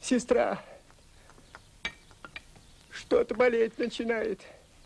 Сестра, что-то болеть начинает.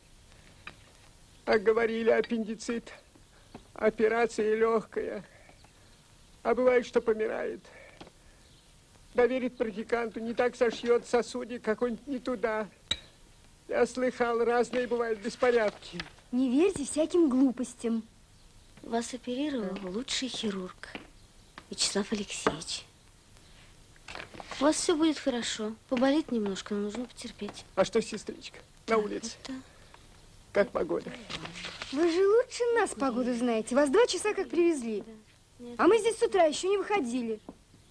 А говорили, аппендицит. Операция легкая. А бывает, что помирает. Доверит практиканту, не так сошьет сосудик какой-нибудь не туда. Я слыхал, разные бывают беспорядки. Не верьте всяким глупостям. Вас оперировал лучший хирург Вячеслав Алексеевич. У вас все будет хорошо. Поболит немножко, но нужно потерпеть. А что, сестричка, на улице? Как погода? Вы же лучше нас погоду знаете. Вас 2 часа как привезли. А мы здесь с утра еще не выходили.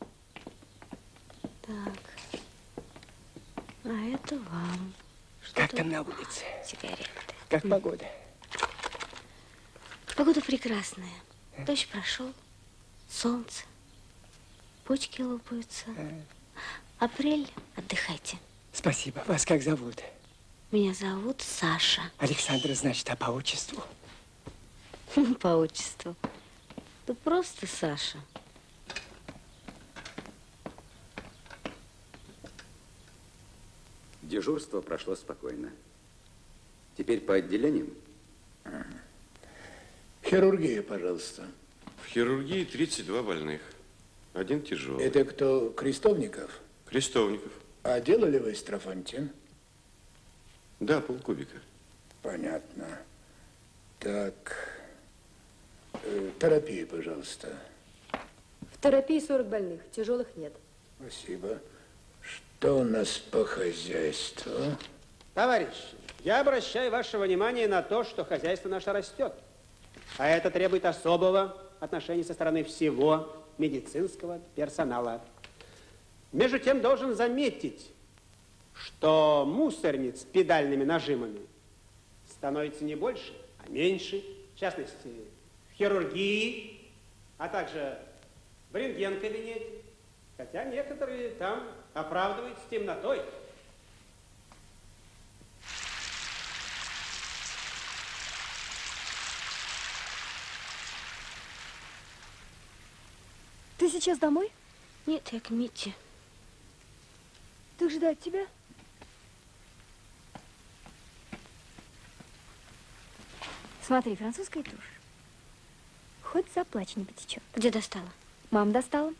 Так. А это вам. Как там на улице? Сигареты. Как погода? Погода прекрасная. Дождь прошел. Солнце. Почки лопаются. Апрель. Отдыхайте. Спасибо. Вас как зовут? Меня зовут Саша. Александра, значит, а по отчеству? По отчеству. Да просто Саша. Дежурство прошло спокойно. Теперь по отделениям. Хирургия, пожалуйста. В хирургии 32 больных. 1 тяжелый. Это кто, Крестовников? Крестовников. А делали вы строфантин? Да, полкубика. Понятно. Так, терапия, пожалуйста. В терапии 40 больных, тяжелых нет. Спасибо. Что у нас по хозяйству? Товарищи, я обращаю ваше внимание на то, что хозяйство наше растет. А это требует особого отношения со стороны всего медицинского персонала. Между тем, должен заметить, что мусорниц с педальными нажимами становится не больше, а меньше. В частности, в хирургии, а также в рентген-кабинете. Хотя некоторые там оправдываются темнотой. Ты сейчас домой? Нет, я к Мите. Так ждать тебя? Смотри, французская тушь. Хоть заплачь, не потечет. Где достала? Мама достала.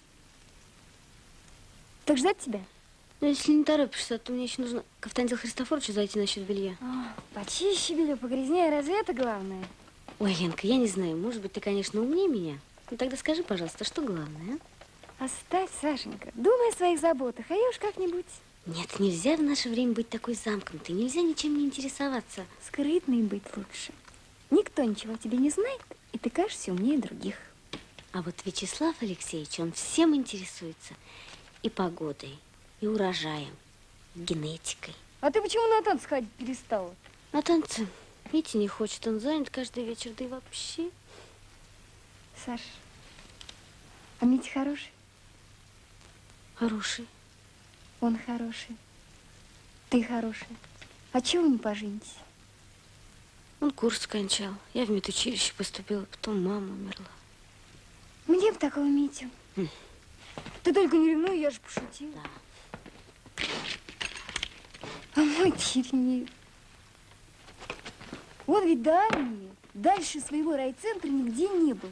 Так ждать тебя? Ну, если не торопишься, то мне еще нужно к Автандилу Христофоровичу зайти насчет белья. Почище белье, погрязнее, разве это главное? Ой, Ленка, я не знаю, может быть, ты, конечно, умнее меня. Ну, тогда скажи, пожалуйста, что главное, а? Оставь, Сашенька, думай о своих заботах, а я уж как-нибудь. Нет, нельзя в наше время быть такой замкнутой, нельзя ничем не интересоваться. Скрытной быть лучше. Никто ничего о тебе не знает, и ты кажешься умнее других. А вот Вячеслав Алексеевич, он всем интересуется. И погодой, и урожаем, и генетикой. А ты почему на танцы ходить перестала? На танцы Митя не хочет, он занят каждый вечер, да и вообще. Саш, а Митя хороший? Хороший. Он хороший. Ты хороший. А чего вы не поженитесь? Он курс кончал. Я в медучилище поступила, потом мама умерла. Мне бы такого Митю. Ты только не ревнуй, я же пошутила. Да. А мой Кирилл. Он ведь до армии дальше своего райцентра нигде не был.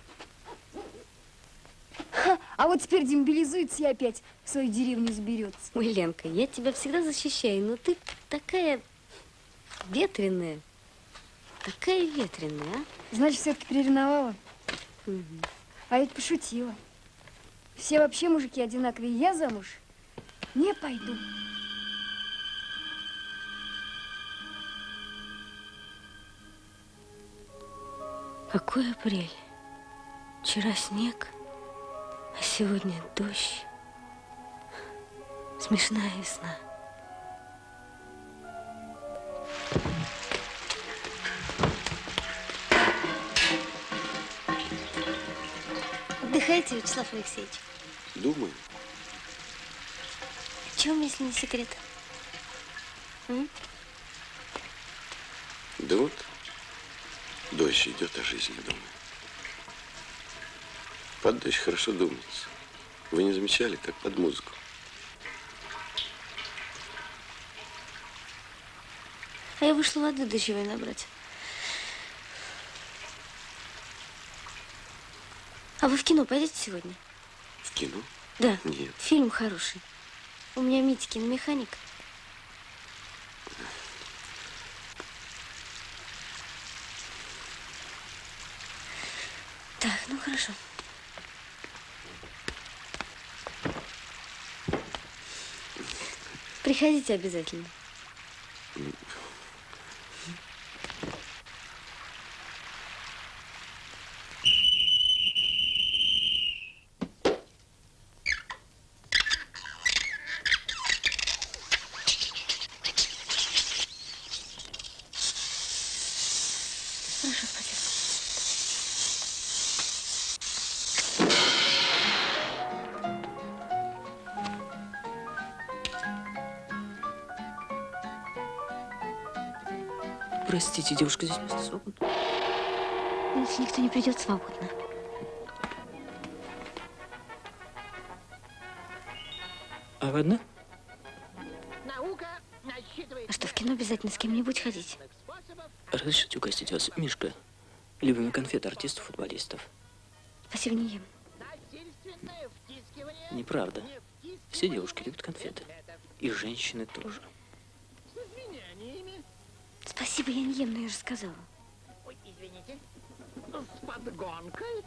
А вот теперь демобилизуется и опять в свою деревню заберется. Ой, Ленка, я тебя всегда защищаю, но ты такая ветреная. Такая ветреная, а? Значит, все-таки приревновала? Угу. А ведь пошутила. Все вообще мужики одинаковые. Я замуж не пойду. Какой апрель? Вчера снег, а сегодня дождь. Смешная весна. Отдыхаете, Вячеслав Алексеевич? Думаю. В чем, если не секрет? Да вот, дождь идет, о жизни думаю. Под дождь хорошо думается. Вы не замечали, как под музыку? А я вышла воды дождевой набрать. А вы в кино пойдете сегодня? В кино? Да. Нет. Фильм хороший. У меня Митькин механик. Так, ну хорошо. Приходите обязательно. Хорошо, спасибо. Простите, девушка, здесь место свободно. Если никто не придет, свободно. А вы одна? А что, в кино обязательно с кем-нибудь ходить? Разрешите угостить вас, Мишка? Любимые конфеты артистов, футболистов. Спасибо, не ем. Неправда. Все девушки любят конфеты. И женщины тоже. Спасибо, я не ем, но я же сказала. Ой, извините. С подгонкой.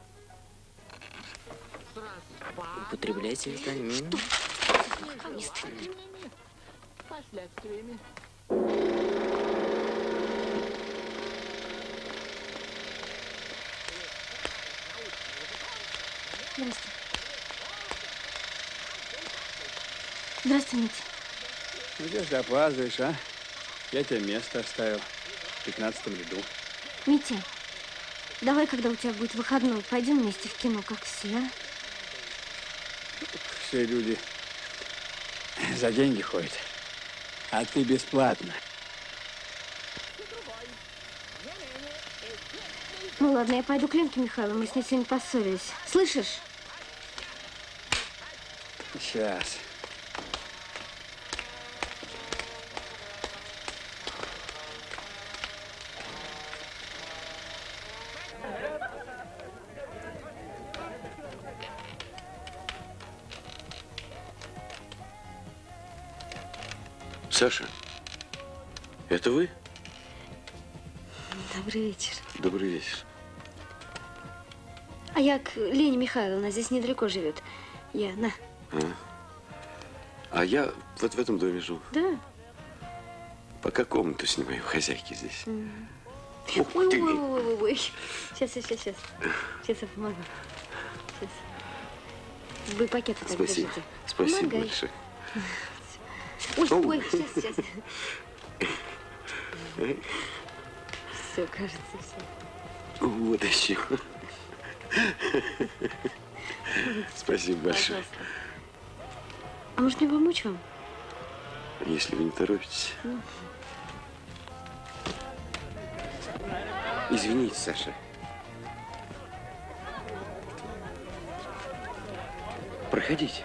С распадом. Употребляйте витамин. Как не стыдно. Последствиями. Здравствуй. Здравствуй, Митя. Ну, где же ты опаздываешь, а? Я тебе место оставил в 15-м ряду. Митя, давай, когда у тебя будет выходной, пойдем вместе в кино, как все, а? Все люди за деньги ходят, а ты бесплатно. Ну ладно, я пойду к Ленке Михайловне, мы с ней сегодня поссорились. Слышишь? Сейчас. Саша, это вы? Добрый вечер. Добрый вечер. А я к Лене Михайловне, она здесь недалеко живет. Я, на. А я вот в этом доме живу. Да? Пока комнату снимаю, хозяйки здесь. Ух Ой, ты! ой, ой, ой, ой. Сейчас. Сейчас я помогу. Сейчас. Вы пакеты так Спасибо. держите. Спасибо Помогай. большое. Ой, сейчас. Все, кажется, все. Вот еще. Спасибо большое. Пожалуйста. А может, мне помочь вам? Если вы не торопитесь. Извините, Саша. Проходите.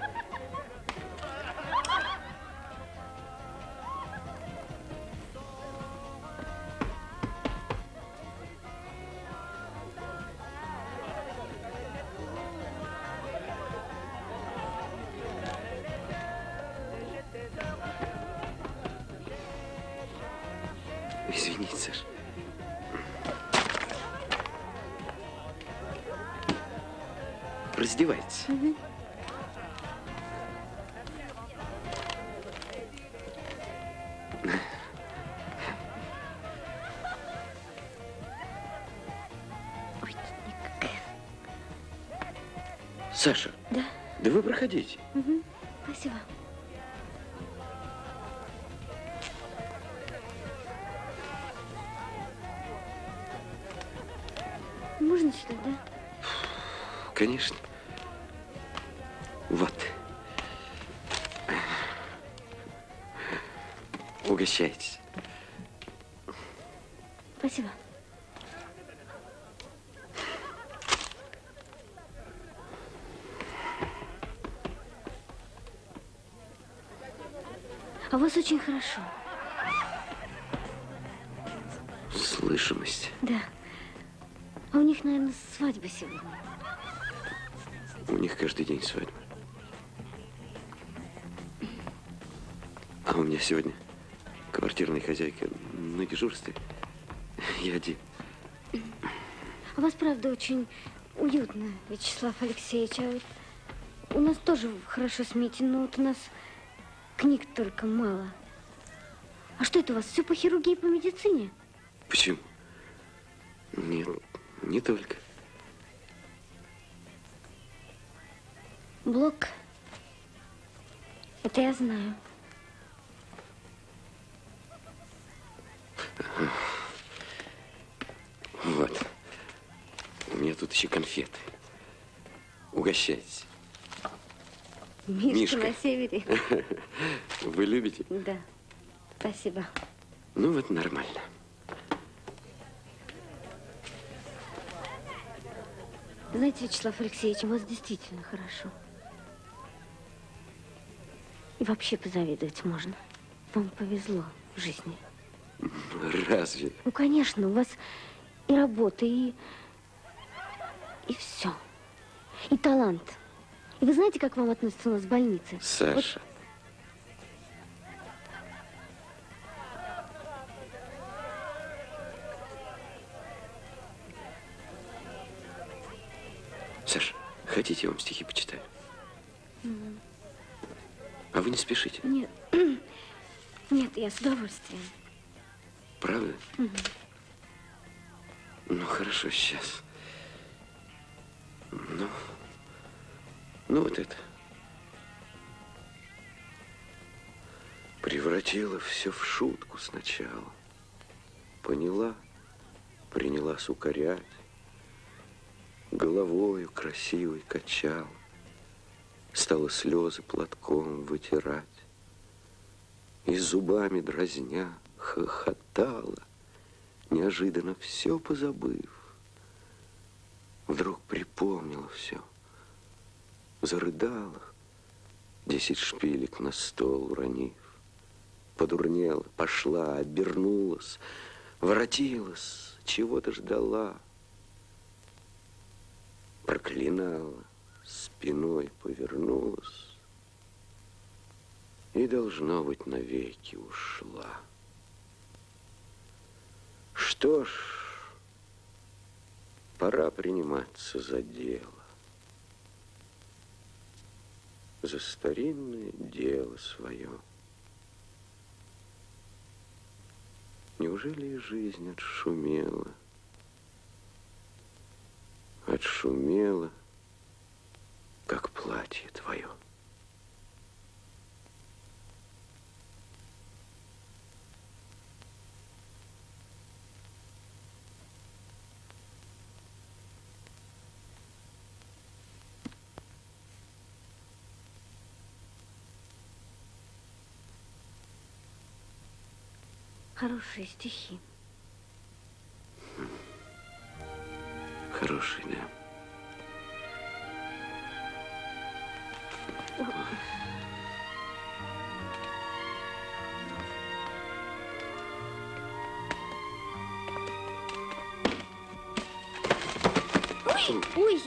Извините, Саша. Раздевайтесь. Ой, тут никакая. Саша. Да? Да вы проходите. Спасибо. Можно сюда, да? Конечно. Вот. Угощайтесь. Спасибо. А у вас очень хорошо. слышимость. Да. А у них, наверное, свадьба сегодня. У них каждый день свадьба. А у меня сегодня квартирная хозяйка на дежурстве. Я один. У вас, правда, очень уютно, Вячеслав Алексеевич. А вот у нас тоже хорошо с Митей, но вот у нас книг только мало. А что это у вас? Все по хирургии и по медицине? Почему? Нет, не только. Блок. Это я знаю. Вот. У меня тут еще конфеты. Угощайтесь. Мишка на севере. Вы любите? Да. Спасибо. Ну вот нормально. Знаете, Вячеслав Алексеевич, у вас действительно хорошо. И вообще позавидовать можно. Вам повезло в жизни. Разве? Ну, конечно, у вас и работа, и все. И талант. И вы знаете, как вам относятся у нас в больнице? Саша. Вот. Саша, хотите, я вам стихи почитаю? А вы не спешите? Нет. Нет, я с удовольствием. Правда? Ну, хорошо, сейчас. Ну, вот это. Превратила все в шутку сначала. Поняла, принялась укорять. Головою красивой качала. Стала слезы платком вытирать. И зубами дразня хохотала, неожиданно все позабыв. Вдруг припомнила все, зарыдала, 10 шпилек на стол уронив. Подурнела, пошла, обернулась, воротилась, чего-то ждала. Проклинала, спиной повернулась и, должно быть, навеки ушла. Что ж, пора приниматься за дело. За старинное дело свое. Неужели и жизнь отшумела? Отшумела, как платье твое. Хорошие стихи. Хороший, да. Ой!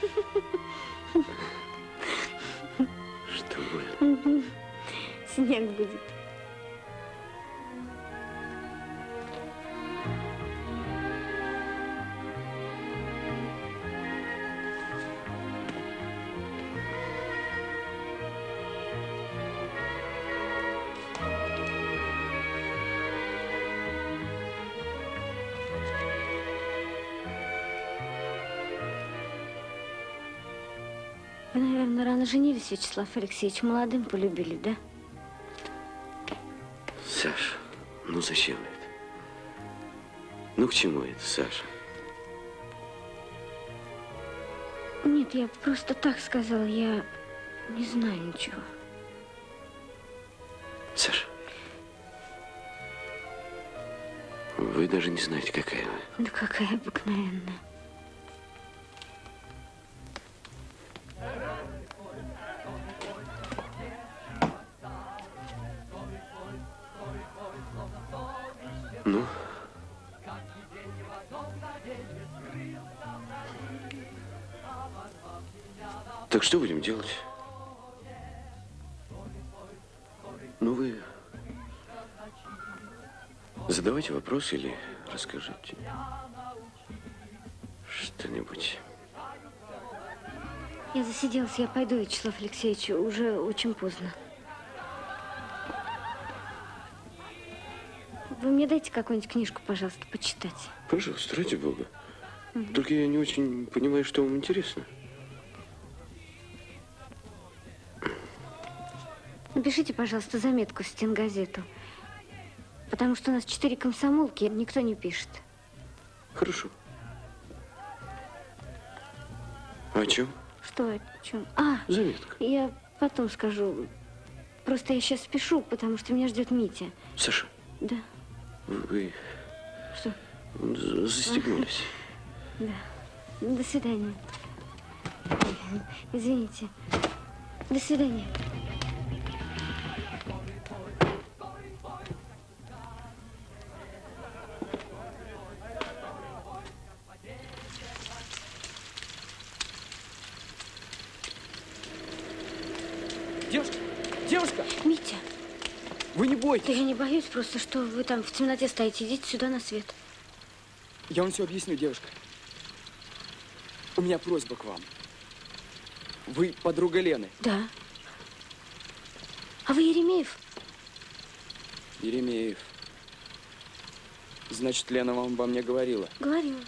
Что вы? Снег будет. Вы, наверное, рано женились, Вячеслав Алексеевич. Молодым полюбили, да? Саша, ну зачем это? Ну к чему это, Саша? Нет, я просто так сказала. Я не знаю ничего. Саша, вы даже не знаете, какая вы. Да какая обыкновенная. Ну, Так что будем делать? Ну, вы задавайте вопрос или расскажите что-нибудь. Я засиделась, я пойду, Вячеслав Алексеевич, уже очень поздно. Вы мне дайте какую-нибудь книжку, пожалуйста, почитать. Пожалуйста, ради бога. Только я не очень понимаю, что вам интересно. Напишите, пожалуйста, заметку в стенгазету. Потому что у нас 4 комсомолки, никто не пишет. Хорошо. А о чем? Что, о чем? А, заметка. Я потом скажу. Просто я сейчас спешу, потому что меня ждет Митя. Саша. Да. Вы что? Застегнулись. Да. До свидания. Извините. До свидания. Девушка! Девушка! Митя! Вы не бойтесь. Да я не боюсь, просто что вы там в темноте стоите. Идите сюда на свет. Я вам все объясню, девушка. У меня просьба к вам. Вы подруга Лены? Да. А вы Еремеев? Еремеев. Значит, Лена вам обо мне говорила? Говорила.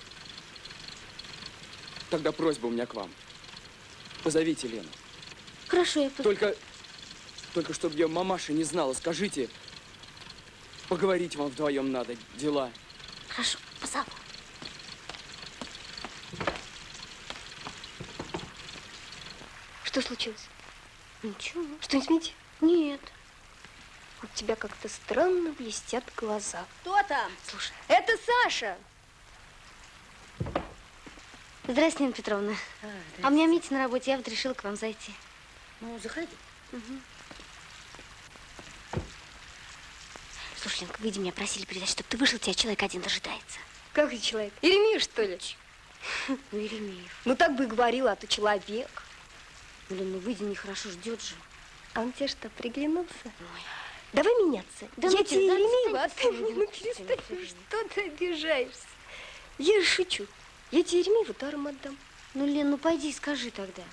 Тогда просьба у меня к вам. Позовите Лену. Хорошо, я позову. Только чтобы ее мамаша не знала, скажите, поговорить вам вдвоем надо, дела. Хорошо, позову. Что случилось? Ничего. Что-нибудь, Митя? Нет. У тебя как-то странно блестят глаза. Кто там? Слушай, это Саша. Здравствуйте, Нина Петровна. А у меня Митя на работе, я вот решила к вам зайти. Ну, заходи. Угу. Слушай, Ленка, выйди, меня просили передать, чтобы ты вышел, тебя человек один дожидается. Как это человек? Еремеев, что ли? Ну, Еремеев. Ну, так бы и говорила, а то человек. Блин, ну выйди, нехорошо, ждет же. А он тебе что, приглянулся? Ой. Давай меняться. Да я ну тебе да, Еремеева, а ты отстань, мне, ну перестань, что ты обижаешься? Я же шучу. Я тебе Еремееву даром отдам. Ну, Лен, ну пойди и скажи тогда.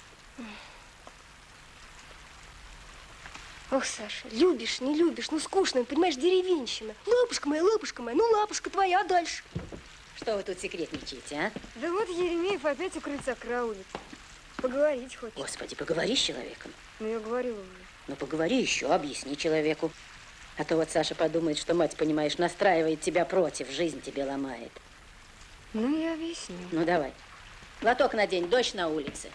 Ох, Саша, любишь, не любишь, ну скучно, понимаешь, деревенщина. Лапушка моя, ну лапушка твоя, а дальше? Что вы тут секретничаете, а? Да вот Еремеев опять у крыльца караулит. Поговорить хочет. Господи, поговори с человеком. Ну, я говорила уже. Ну, поговори еще, объясни человеку. А то вот Саша подумает, что мать, понимаешь, настраивает тебя против, жизнь тебе ломает. Ну, я объясню. Ну, давай. Платок надень, дождь на улице.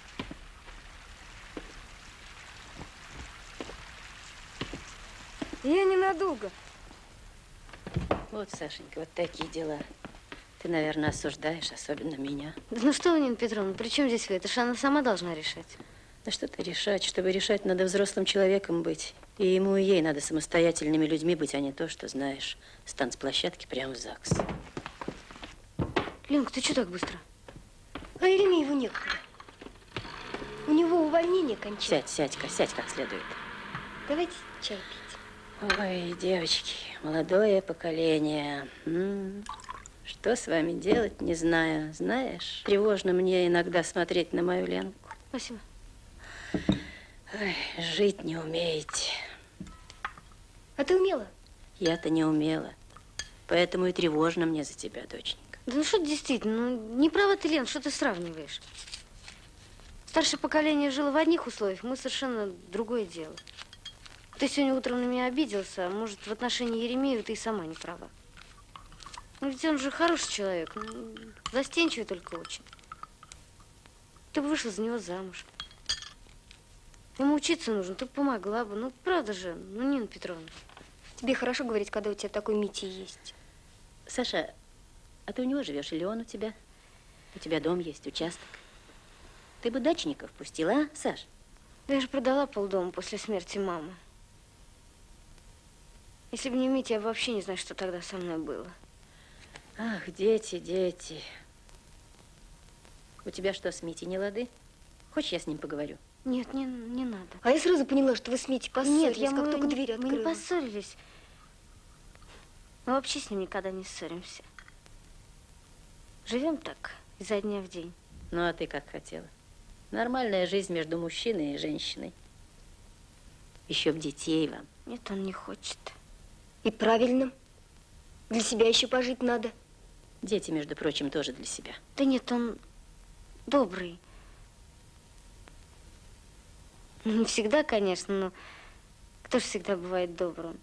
Я ненадолго. Вот, Сашенька, вот такие дела. Ты, наверное, осуждаешь, особенно меня. Да ну что вы, Нина Петровна, при чем здесь вы? Это же она сама должна решать. Да что-то решать. Чтобы решать, надо взрослым человеком быть. И ему, и ей надо самостоятельными людьми быть, а не то, что, знаешь, с танцплощадки прямо в ЗАГС. Ленка, ты что так быстро? А Еремееву некогда. У него увольнение кончается. Сядь как следует. Давайте чай пить. Ой, девочки, молодое поколение. Что с вами делать, не знаю. Знаешь, тревожно мне иногда смотреть на мою Ленку. Спасибо. Ой, жить не умеете. А ты умела? Я-то не умела. Поэтому и тревожно мне за тебя, доченька. Да ну что ты действительно, ну не права ты, Лен, что ты сравниваешь? Старшее поколение жило в одних условиях, мы совершенно другое дело. Ты сегодня утром на меня обиделся, а может, в отношении Еремеева ты и сама не права. Ну ведь он же хороший человек, ну, застенчивый только очень. Ты бы вышла за него замуж. Ему учиться нужно, ты бы помогла бы. Ну, правда же, ну, Нина Петровна. Тебе хорошо говорить, когда у тебя такой Митя есть. Саша, а ты у него живешь или он у тебя? У тебя дом есть, участок. Ты бы дачников пустила, а, Саш? Да я же продала полдома после смерти мамы. Если бы не Митя, я вообще не знаю, что тогда со мной было. Ах, дети, дети. У тебя что, с Митей не лады? Хочешь, я с ним поговорю? Нет, не надо. А я сразу поняла, что вы с Митей поссорились, Нет, как только дверь мы открыла. не поссорились. Мы вообще с ним никогда не ссоримся. Живем так, изо дня в день. Ну, а ты как хотела? Нормальная жизнь между мужчиной и женщиной. Еще б детей вам. Нет, он не хочет. И правильно. Для себя еще пожить надо. Дети, между прочим, тоже для себя. Да нет, он добрый. Не всегда, конечно, но кто ж всегда бывает добрым?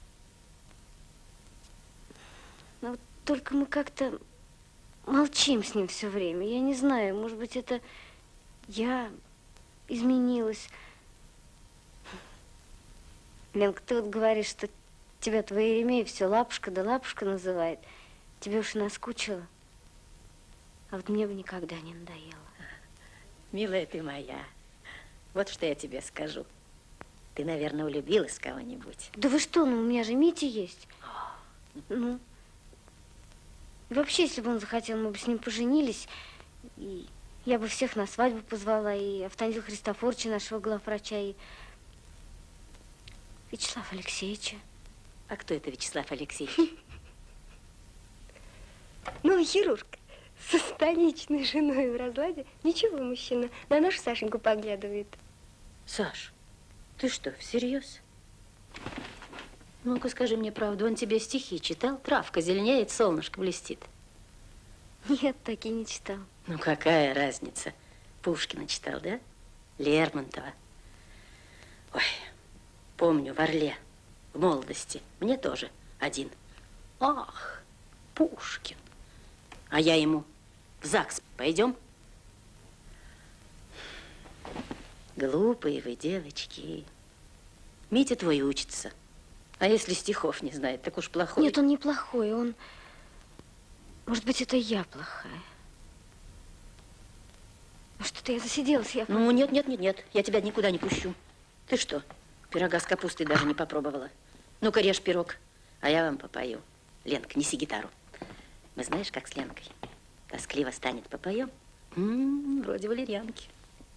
Но вот только мы как-то молчим с ним все время. Я не знаю, может быть, это я изменилась. Ленка, ты вот говоришь, что тебя твой Еремей все лапушка да лапушка называет. Тебе уж и наскучило. А вот мне бы никогда не надоело. Милая ты моя, вот что я тебе скажу. Ты, наверное, влюбилась в кого-нибудь. Да вы что, ну у меня же Митя есть. Ну. И вообще, если бы он захотел, мы бы с ним поженились. И я бы всех на свадьбу позвала. И Автандила Христофоровича, нашего главврача, и Вячеслава Алексеевича. А кто это Вячеслав Алексеевич? Ну, хирург со столичной женой в разладе. Ничего, мужчина, на нашу Сашеньку поглядывает. Саш, ты что, всерьез? Ну-ка, скажи мне правду, он тебе стихи читал? Травка зеленеет, солнышко блестит. Нет, такие не читал. Ну, какая разница? Пушкина читал, да? Лермонтова. Ой, помню, в Орле, в молодости, мне тоже один. Ах, Пушкин. А я ему: в ЗАГС пойдем? Глупые вы девочки. Митя твой учится. А если стихов не знает, так уж плохой. Нет, он не плохой, он... Может быть, это я плохая. Что-то я засиделась, я... Ну, нет, я тебя никуда не пущу. Ты что, пирога с капустой даже не попробовала? Ну-ка, режь пирог, а я вам попою. Ленка, неси гитару. Мы знаешь, как с Ленкой? Тоскливо станет, попоем? Вроде валерьянки.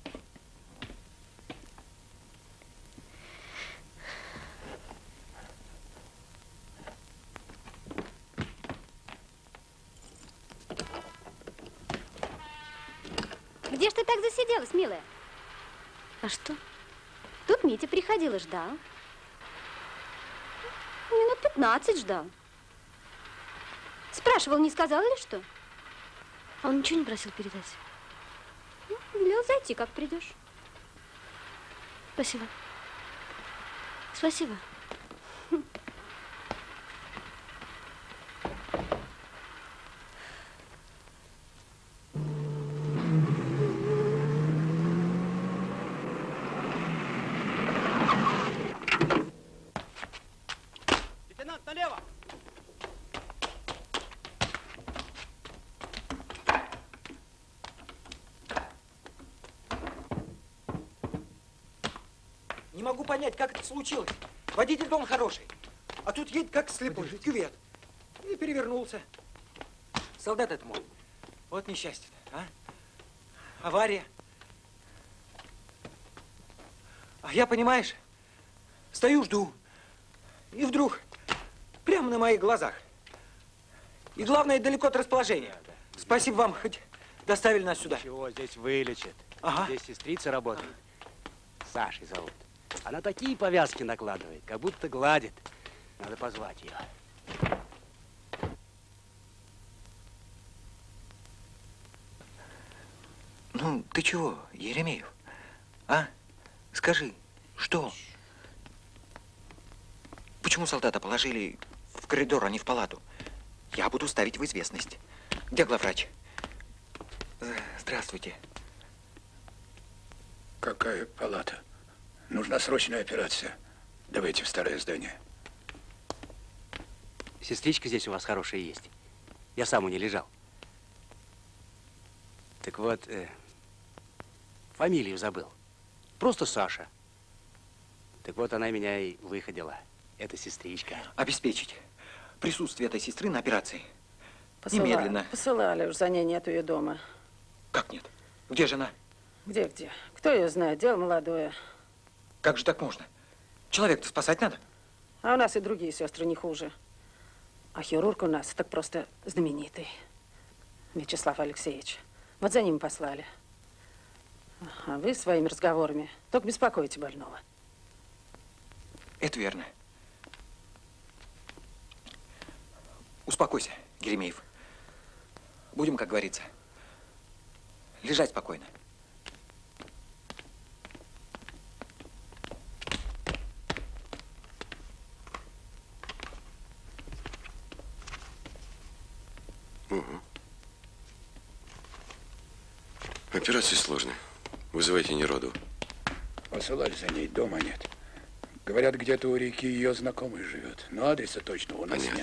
Где ж ты так засиделась, милая? А что? Тут Митя приходил и ждал. Минут 15 ждал. Спрашивал, не сказал ли что? А он ничего не просил передать? Ну, велел зайти, как придешь. Спасибо. Спасибо. Лейтенант, налево! Не могу понять, как это случилось. Водитель дом хороший, а тут едет как слепой, в кювет. И перевернулся. Солдат этому. Вот несчастье-то, а? Авария. А я, понимаешь, стою, жду. И вдруг, прямо на моих глазах. И главное, далеко от расположения. Спасибо вам, хоть доставили нас сюда. Чего здесь вылечит? Ага. Здесь сестрица работает. Сашей зовут. Она такие повязки накладывает, как будто гладит. Надо позвать ее. Ну, ты чего, Еремеев? А? Скажи, что? Почему солдата положили в коридор, а не в палату? Я буду ставить в известность. Где главврач? Здравствуйте. Какая палата? Нужна срочная операция. Давайте в старое здание. Сестричка здесь у вас хорошая есть. Я сам у нее лежал. Так вот, фамилию забыл. Просто Саша. Так вот, она меня и выходила. Это сестричка. Обеспечить присутствие этой сестры на операции. Посылали, Немедленно. Посылали, уж за ней нету ее дома. Как нет? Где же она? Где? Кто ее знает? Дело молодое. Как же так можно? Человека-то спасать надо. А у нас и другие сестры не хуже. А хирург у нас так просто знаменитый. Вячеслав Алексеевич. Вот за ним послали. А вы своими разговорами только беспокоите больного. Это верно. Успокойся, Еремеев. Будем, как говорится, лежать спокойно. Угу. Операция сложная. Вызывайте Нероду. Посылали за ней, дома нет. Говорят, где-то у реки ее знакомый живет. Но адреса точного у нас нет.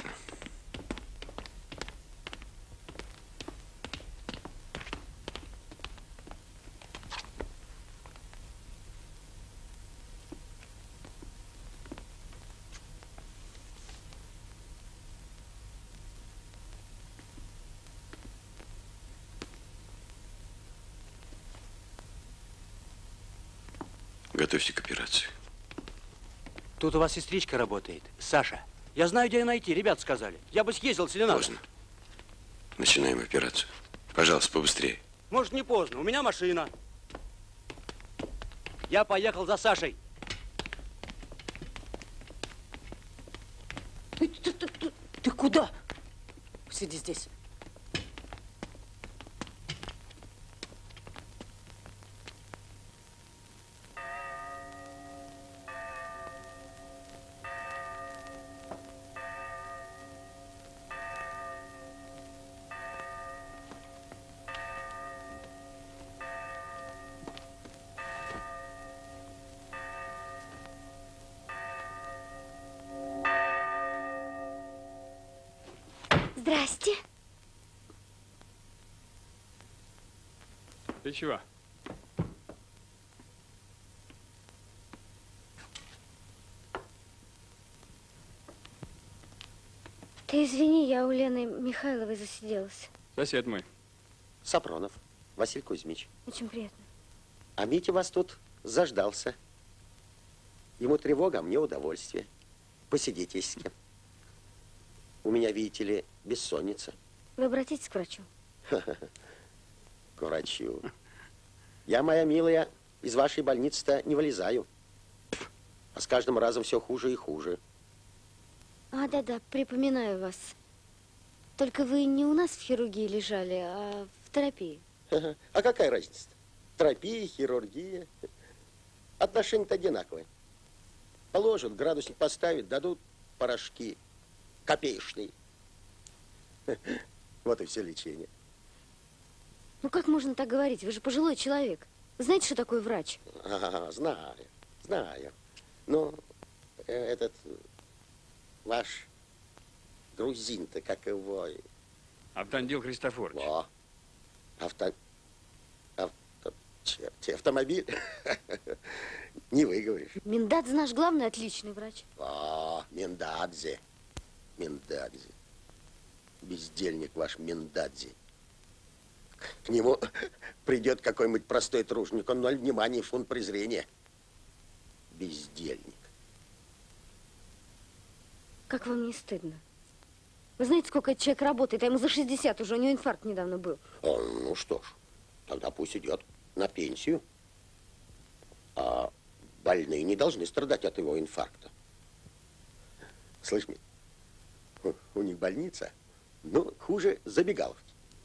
Готовься к операции. Тут у вас сестричка работает, Саша. Я знаю, где ее найти, ребята сказали. Я бы съездил, если надо. Поздно. Начинаем операцию. Пожалуйста, побыстрее. Может, не поздно, у меня машина. Я поехал за Сашей. Ты куда? Сиди здесь. Здрасте. Ты чего? Ты извини, я у Лены Михайловой засиделась. Сосед мой. Сапронов Василий Кузьмич. Очень приятно. А Митя вас тут заждался. Ему тревога, а мне удовольствие. Посидите с кем. У меня, видите ли, бессонница. Вы обратитесь к врачу. К врачу. Я, моя милая, из вашей больницы-то не вылезаю. А с каждым разом все хуже и хуже. А, да-да, припоминаю вас. Только вы не у нас в хирургии лежали, а в терапии. А какая разница-то? Терапия, хирургия. Отношения-то одинаковые. Положат, градусник поставят, дадут порошки копеечные. Вот и все лечение. Ну как можно так говорить? Вы же пожилой человек. Вы знаете, что такое врач? Знаю. Но этот ваш грузин-то, как его... Автандил Христофорович. Во. Черт, автомобиль. Не выговоришь. Миндадзе наш главный отличный врач. О, Миндадзе. Бездельник ваш Миндадзе. К нему придет какой-нибудь простой труженик, он 0 внимания, фунт презрения. Бездельник. Как вам не стыдно? Вы знаете, сколько этот человек работает? А ему за 60 уже, у него инфаркт недавно был. Ну что ж, тогда пусть идет на пенсию. А больные не должны страдать от его инфаркта. Слышь, у них больница, ну, хуже забегаловки.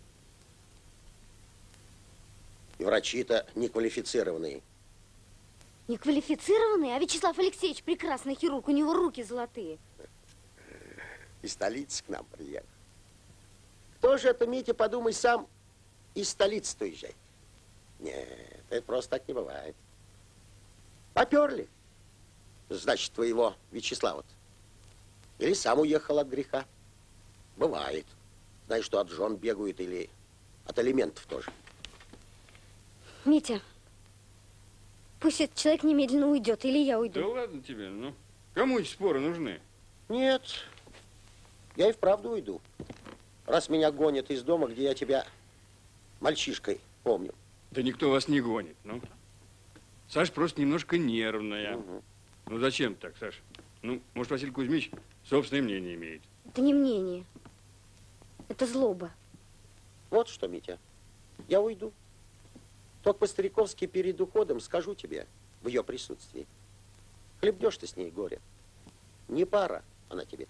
И врачи-то неквалифицированные. Неквалифицированные? А Вячеслав Алексеевич прекрасный хирург, у него руки золотые. Из столицы к нам приехал. Кто же это, Митя, подумай сам, из столицы-то уезжает? Нет, это просто так не бывает. Поперли. Значит, твоего Вячеслава-то. Или сам уехал от греха. Бывает. Знаешь, что от жен бегают или от алиментов тоже. Митя, пусть этот человек немедленно уйдет, или я уйду. Да ладно тебе, ну. Кому эти споры нужны? Нет, я и вправду уйду. Раз меня гонят из дома, где я тебя мальчишкой помню. Да никто вас не гонит, ну. Саша просто немножко нервная. Ну зачем так, Саша? Ну, может, Василий Кузьмич собственное мнение имеет. Это не мнение. Это злоба. Вот что, Митя, я уйду. Только по-стариковски перед уходом скажу тебе в ее присутствии. Хлебнешь ты с ней горе. Не пара она тебе.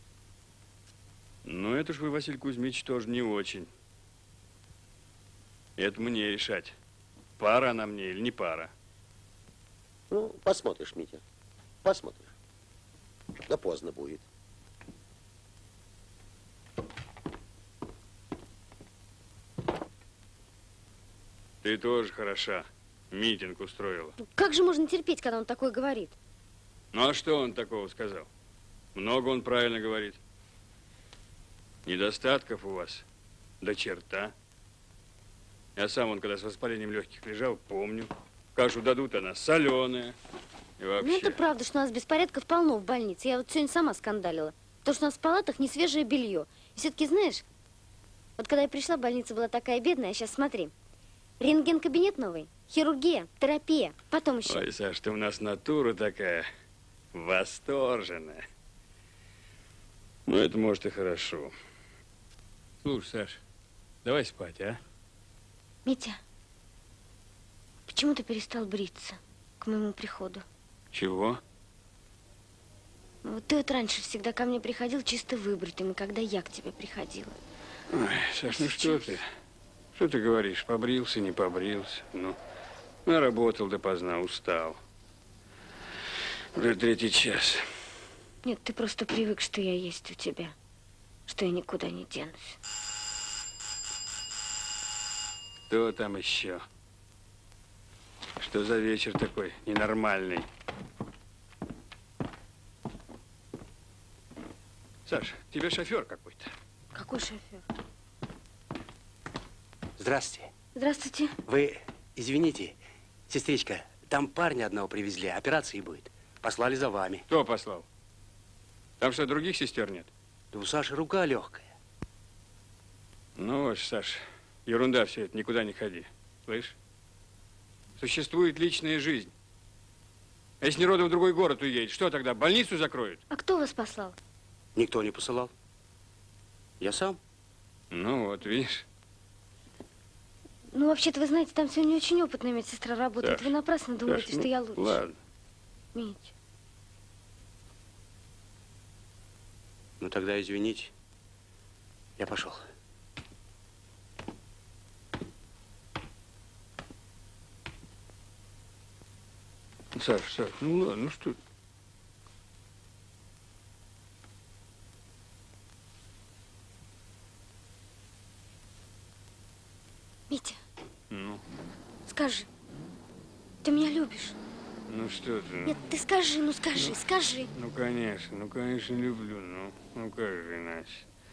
Ну, это ж вы, Василий Кузьмич, тоже не очень. Это мне решать, пара она мне или не пара. Ну, посмотришь, Митя, посмотришь. Да поздно будет. Ты тоже хороша. Митинг устроила. Как же можно терпеть, когда он такое говорит? Ну, а что он такого сказал? Много он правильно говорит. Недостатков у вас до черта. Я сам, когда с воспалением легких лежал, помню. Кашу дадут, она соленая. И вообще. Ну, это правда, что у нас беспорядков полно в больнице. Я вот сегодня сама скандалила. То, что у нас в палатах не свежее белье. И все-таки, знаешь, вот когда я пришла, больница была такая бедная, а сейчас смотри. Рентген-кабинет новый, хирургия, терапия, потом еще. Ой, Саш, ты у нас натура такая восторженная. Ну, это может и хорошо. Слушай, Саш, давай спать, а? Митя, почему ты перестал бриться к моему приходу? Чего? Вот ты вот раньше всегда ко мне приходил чисто выбритым, и когда я к тебе приходила. Ой, Саш, ну что ты? Что ты говоришь? Побрился, не побрился? Ну, наработал допоздна, устал. Уже 3-й час. Нет, ты просто привык, что я есть у тебя, что я никуда не денусь. Кто там еще? Что за вечер такой ненормальный? Саш, тебе шофер какой-то. Какой шофер? Здравствуйте. Здравствуйте. Вы извините, сестричка, там парня одного привезли, операции будет. Послали за вами. Кто послал? Там что, других сестер нет? Да у Саши рука легкая. Ну, вот, Саш, ерунда все это, никуда не ходи. Слышь? Существует личная жизнь. А если Неродов в другой город уедет, что тогда, больницу закроют? А кто вас послал? Никто не посылал. Я сам. Ну вот, видишь. Ну, вообще-то, вы знаете, там сегодня очень опытная медсестра работает. Саш, Вы напрасно думаете, Саш, что я лучше. Ладно. Мить. Ну, тогда извините. Я пошел. Саш, ну ладно, ну что? Митя, Ну, скажи, ты меня любишь? ну что ты? Нет, ты скажи, ну скажи, скажи. Ну, конечно, люблю. Ну как же иначе?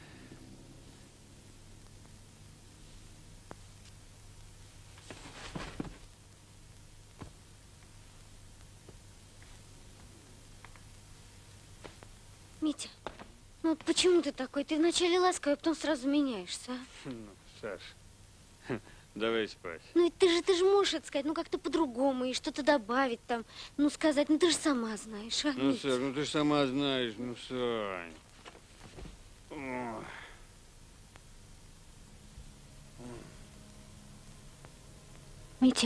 Митя, ну вот почему ты такой? Ты вначале ласковый, а потом сразу меняешься, а? Ну, Саш, давай спать. Ну и ты же можешь это сказать, ну как-то по-другому, и что-то добавить там, ну сказать, ну ты же сама знаешь, а? Ну, Митя? Саш, ну ты же сама знаешь, ну, Сань. Ой. Митя.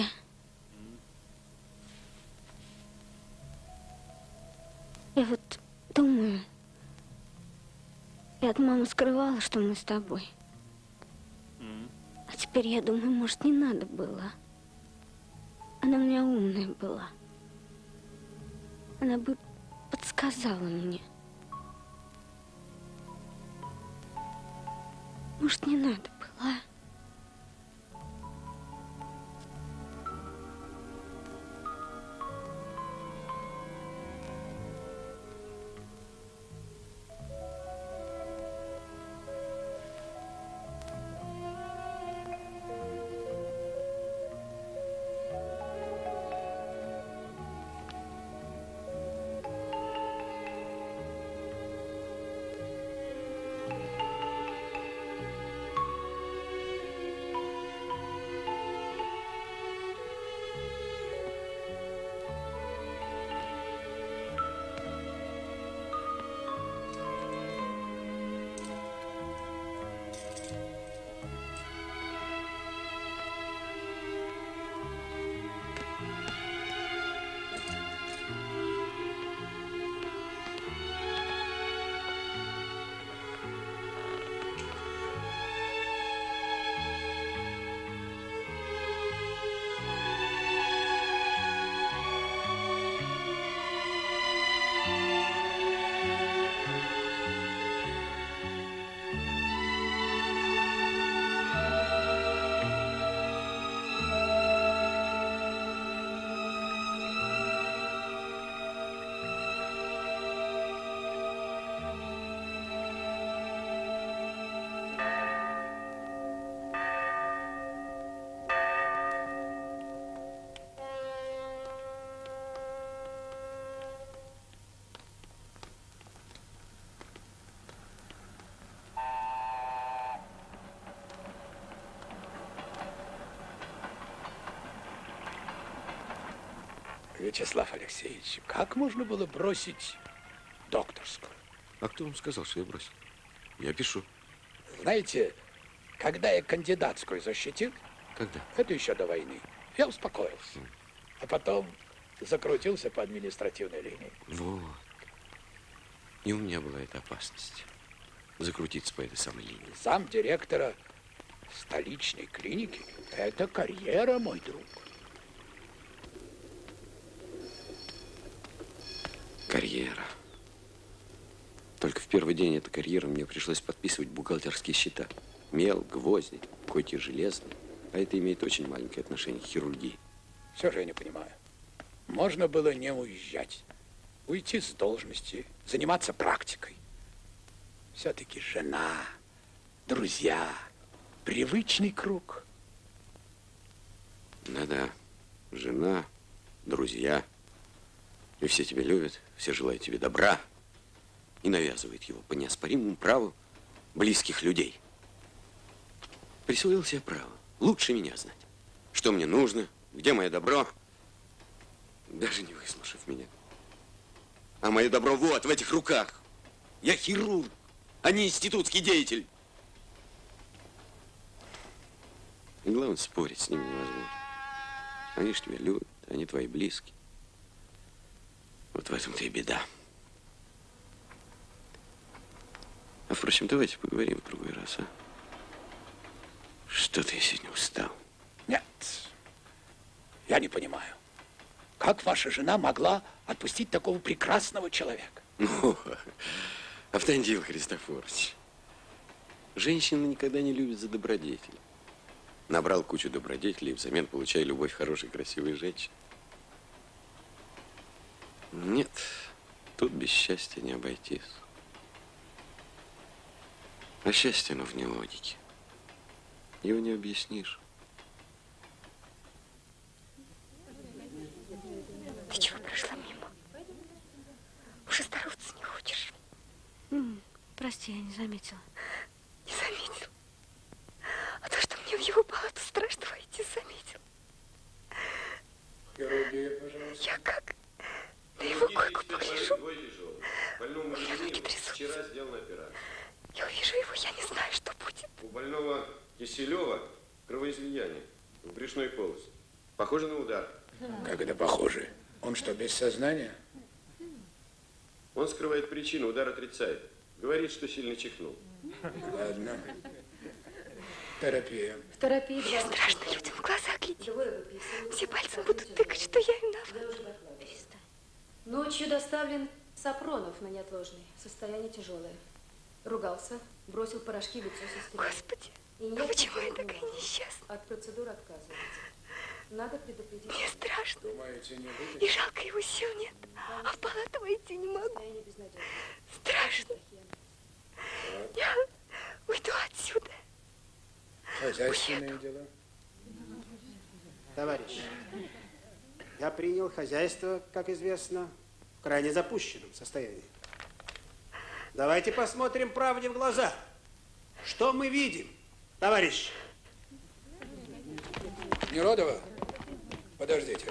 Я вот думаю, я от мамы скрывала, что мы с тобой. А теперь я думаю, может, не надо было. Она у меня умная была. Она бы подсказала мне. Может, не надо было, а? Вячеслав Алексеевич, как можно было бросить докторскую? А кто вам сказал, что я бросил? Я пишу. Знаете, когда я кандидатскую защитил, Когда? это еще до войны, я успокоился. А потом закрутился по административной линии. Вот. И у меня была эта опасность. Закрутиться по этой самой линии. Замдиректора столичной клиники – это карьера, мой друг. Карьера. Только в первый день этой карьеры мне пришлось подписывать бухгалтерские счета. Мел, гвозди, койки железные. А это имеет очень маленькое отношение к хирургии. Все же я не понимаю. Можно было не уезжать. Уйти с должности, заниматься практикой. Все-таки жена, друзья, привычный круг. Да-да. Жена, друзья. И все тебя любят, все желают тебе добра. И навязывают его по неоспоримому праву близких людей. Присвоил себе право лучше меня знать. Что мне нужно, где мое добро. Даже не выслушав меня. А мое добро вот, в этих руках. Я хирург, а не институтский деятель. И главное, спорить с ними невозможно. Они ж тебя любят, они твои близкие. Вот в этом-то и беда. А впрочем, давайте поговорим в другой раз, а? Что-то я сегодня устал. Нет, я не понимаю. Как ваша жена могла отпустить такого прекрасного человека? Ну, Автандил Христофорович, женщина никогда не любит за добродетель. Набрал кучу добродетелей и взамен получая любовь хорошей, красивой женщины. Нет, тут без счастья не обойтись. А счастье, оно вне логики. Его не объяснишь. Ты чего прошла мимо? Уже здороваться не хочешь? Прости, я не заметила. Не заметил. А то, что мне в его палату страшно войти, заметил. Хирургия, пожалуйста. Я как на его койку погляжу. Больному ноги трясутся. вчера сделана операция. Я увижу его, я не знаю, что будет. У больного Киселева кровоизлияние в брюшной полости. Похоже на удар. Как это похоже? Он что, без сознания? Он скрывает причину, удар отрицает. Говорит, что сильно чихнул. Ладно. Терапия. В терапии Мне страшно людям в глаза глядеть. Все пальцем будут тыкать, что я виновата. Перестань. Ночью доставлен Сапронов на неотложный. Состояние тяжелое. Ругался, бросил порошки в лицо сестре. Господи, ну почему я такая несчастная? От процедуры отказывается. Надо предупредить. Мне страшно. Думаете, не будет? И жалко, его сил нет. А в палату войти не могу. Страшно. Я уйду отсюда. Хозяйственные дела. Товарищ, я принял хозяйство, как известно, в крайне запущенном состоянии. Давайте посмотрим правде в глаза. Что мы видим, товарищ? Неродова, подождите.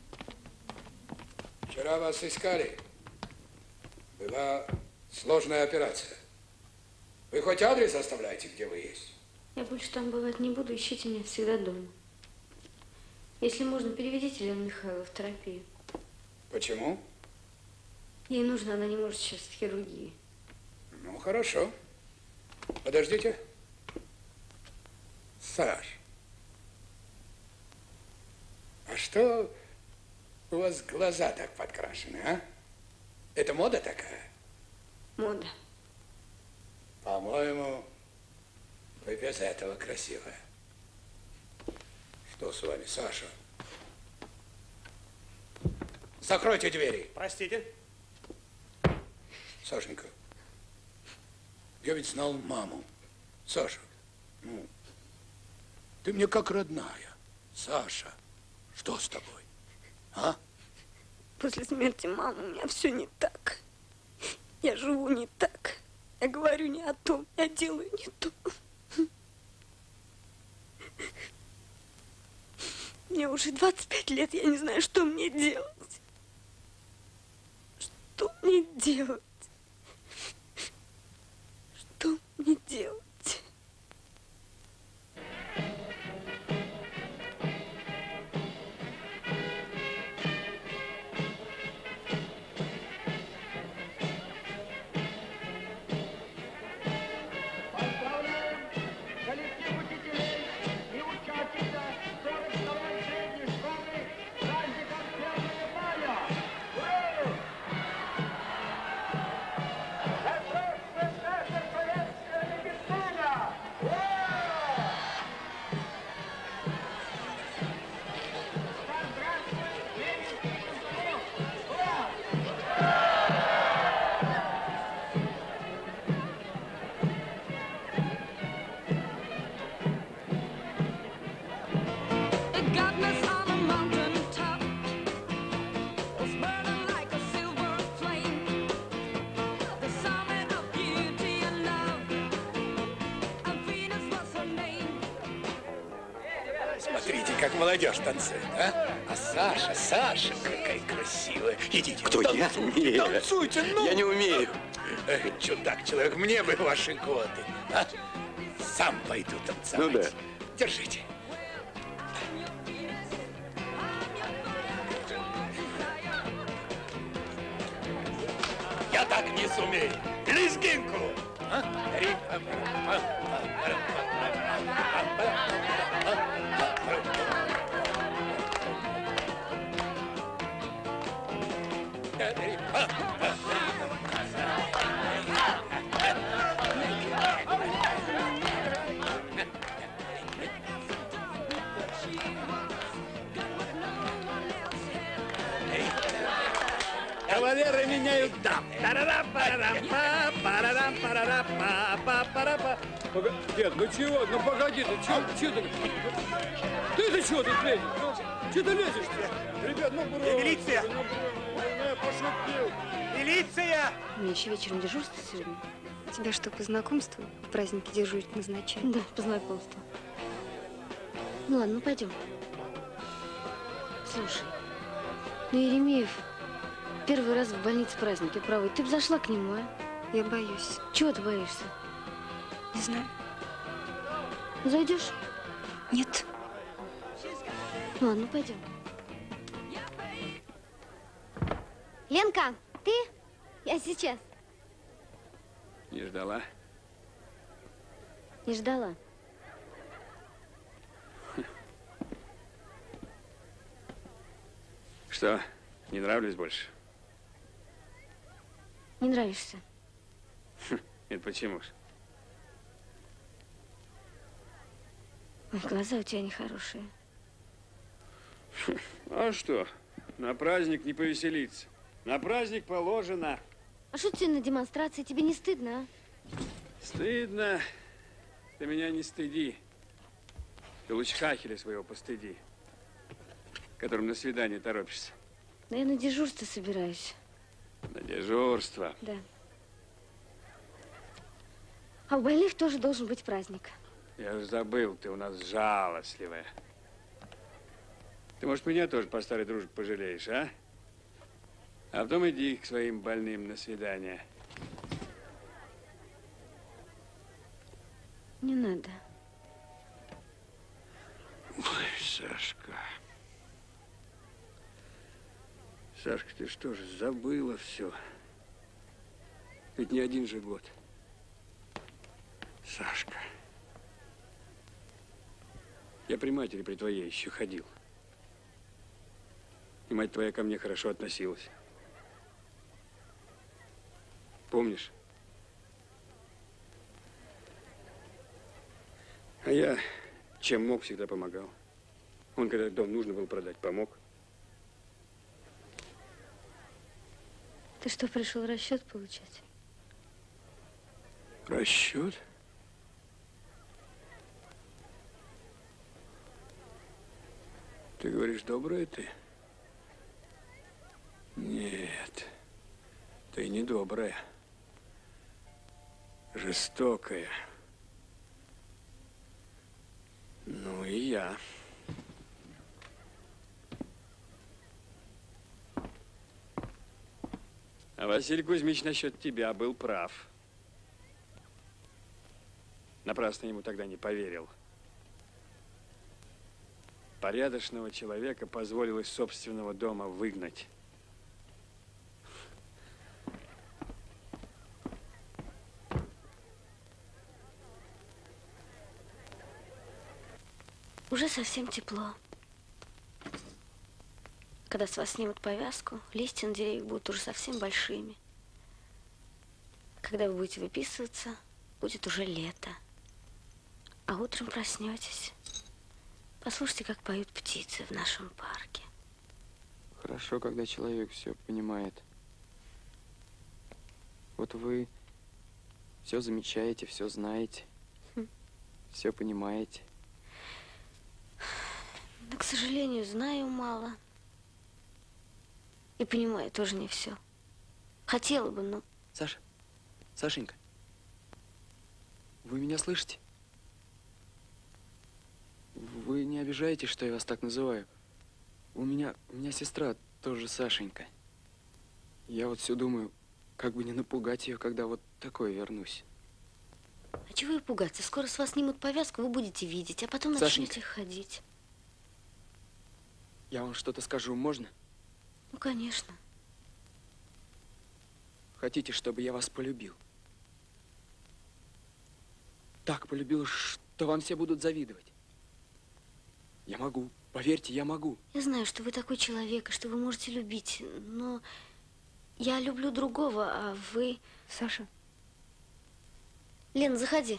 Вчера вас искали. Была сложная операция. Вы хоть адрес оставляете, где вы есть? Я больше там бывать не буду, ищите меня всегда дома. Если можно, переведите Елену Михайловну в терапию. Почему? Ей нужно, она не может сейчас в хирургии. Ну, хорошо. Подождите. Саш, а что у вас глаза так подкрашены, а? Это мода такая? Мода. По-моему, вы без этого красивая. Что с вами, Саша? Закройте двери. Простите. Сашенька, я ведь знал маму. Саша, ну, ты мне как родная. Саша, что с тобой? А? После смерти мамы у меня все не так. Я живу не так. Я говорю не о том, я делаю не то. Мне уже 25 лет, я не знаю, что мне делать. Что мне делать? Что мне делать? Смотрите, как молодежь танцует, а? А Саша, какая красивая. Идите, Кто я? Нет. Танцуйте, ну! Я не умею. Эх, чудак человек, мне бы ваши годы. А? Сам пойду танцевать. Ну да. Держите. Я так не сумею. Лезгинку! А? Кавалеры меняют дам. Дед, ну чего? Ну погоди, ты чего ты? Ты чего тут лезешь? Чего ты лезешь-то? Ребят, ну брось. Милиция! Я пошутил. Милиция! У меня еще вечером дежурство сегодня. Тебя что, по знакомству в празднике дежурить назначают? Да, по знакомству. Ну ладно, ну пойдем. Слушай, ну Еремеев первый раз в больнице праздники проводит. Ты бы зашла к нему, а? Я боюсь. Чего ты боишься? Не знаю. Зайдешь? Нет. Ну ладно, ну пойдем. Ленка, ты? Я сейчас. Не ждала? Не ждала. Что, не нравлюсь больше? Не нравишься. Это почему ж? Ой, глаза у тебя нехорошие. А что? На праздник не повеселиться. На праздник положено. А что ты на демонстрации? Тебе не стыдно, а? Стыдно. Ты меня не стыди. Ты лучше хахеля своего постыди, которым на свидание торопишься. Да я на дежурство собираюсь. На дежурство. Да. А у больных тоже должен быть праздник. Я же забыл, ты у нас жалостливая. Ты, может, меня тоже по старой дружбе пожалеешь, а? А потом иди к своим больным на свидание. Не надо. Ой, Сашка. Сашка, ты что же, забыла все? Ведь не один же год. Сашка. Я при матери, при твоей еще ходил. И мать твоя ко мне хорошо относилась. Помнишь? А я, чем мог, всегда помогал. Он, когда дом нужно было продать, помог. Ты что, пришел расчет получать? Расчет? Ты говоришь, добрая ты? Нет, ты не добрая. Жестокая. Ну и я. А А Василий Кузьмич насчет тебя был прав. Напрасно ему тогда не поверил. Порядочного человека позволил из собственного дома выгнать. Уже совсем тепло. Когда с вас снимут повязку, листья на деревьях будут уже совсем большими. Когда вы будете выписываться, будет уже лето. А утром проснетесь. Послушайте, как поют птицы в нашем парке. Хорошо, когда человек все понимает. Вот вы все замечаете, все знаете, все понимаете. Но, к сожалению, знаю мало. И понимаю тоже не все. Хотела бы, но... Саша, Сашенька, вы меня слышите? Вы не обижаетесь, что я вас так называю? У меня сестра тоже Сашенька. Я вот все думаю, как бы не напугать ее, когда вот такое вернусь. А чего и пугаться? Скоро с вас снимут повязку, вы будете видеть, а потом Сашенька, начнете ходить. Я вам что-то скажу, можно? Ну, конечно. Хотите, чтобы я вас полюбил? Так полюбил, что вам все будут завидовать. Я могу, поверьте, я могу. Я знаю, что вы такой человек, и что вы можете любить, но я люблю другого, а вы... Саша. Лена, заходи.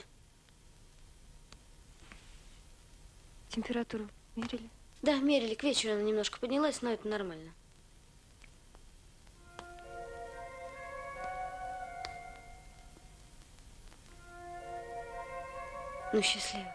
Температуру мерили? Да, мерили. К вечеру она немножко поднялась, но это нормально. Ну, счастливо.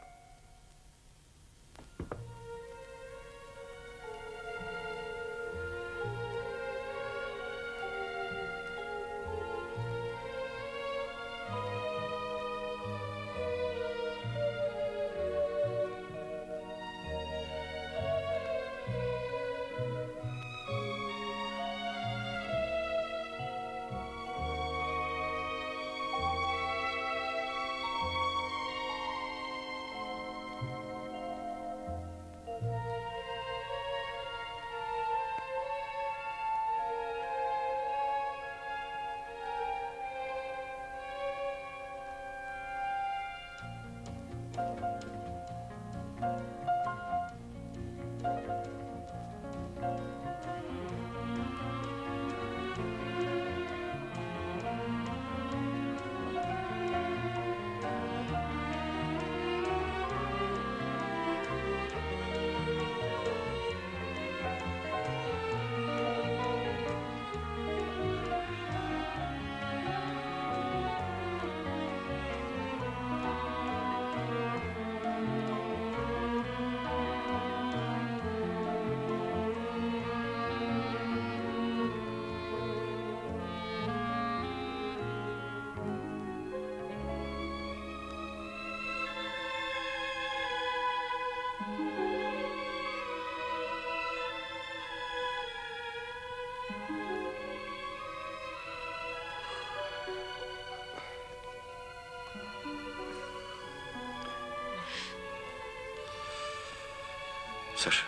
Саша,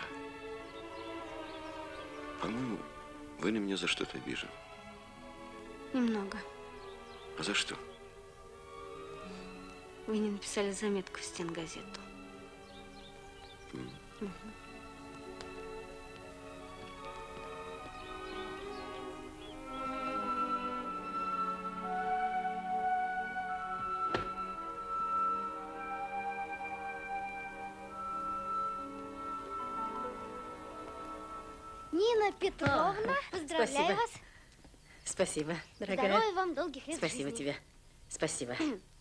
по-моему, вы на меня за что-то обижены. Немного. А за что? Вы не написали заметку в стенгазету. Угу. Нина Петровна, поздравляю спасибо. вас. Спасибо, дорогая. Здоровья вам, долгих лет Спасибо жизни. тебе. Спасибо.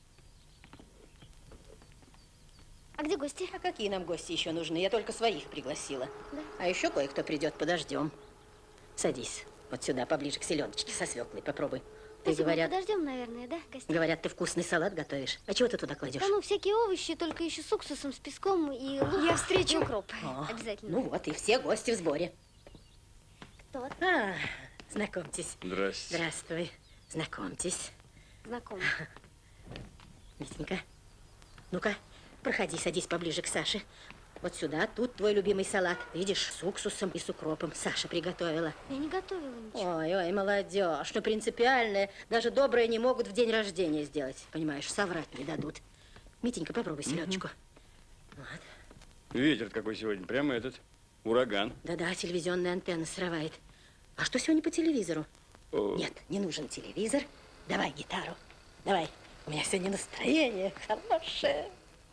А где гости? А какие нам гости еще нужны? Я только своих пригласила. Да. А еще кое-кто придет, подождем. Садись. Вот сюда, поближе к селедочке со свеклой. Попробуй. Спасибо, говорят, подождем, наверное, да, гостей? говорят, ты вкусный салат готовишь. А чего ты туда кладешь? Да ну, всякие овощи, только еще с уксусом, с песком и лук. Я встречу укроп. О, Обязательно. Ну вот, и все гости в сборе. Кто? А, Знакомьтесь. Здрасте. Здравствуй. Знакомьтесь. Знакомы. Митенька, ну-ка, проходи, садись поближе к Саше. Вот сюда, тут твой любимый салат. Видишь, с уксусом и с укропом. Саша приготовила. Я не готовила ничего. Ой, молодежь, ну принципиальное. Даже добрые не могут в день рождения сделать. Понимаешь, соврать не дадут. Митенька, попробуй селедочку. Вот. Ветер какой сегодня, прямо этот, ураган. Да-да, телевизионная антенна срывает. А что сегодня по телевизору? О. Нет, не нужен телевизор. Давай гитару. Давай. У меня сегодня настроение хорошее.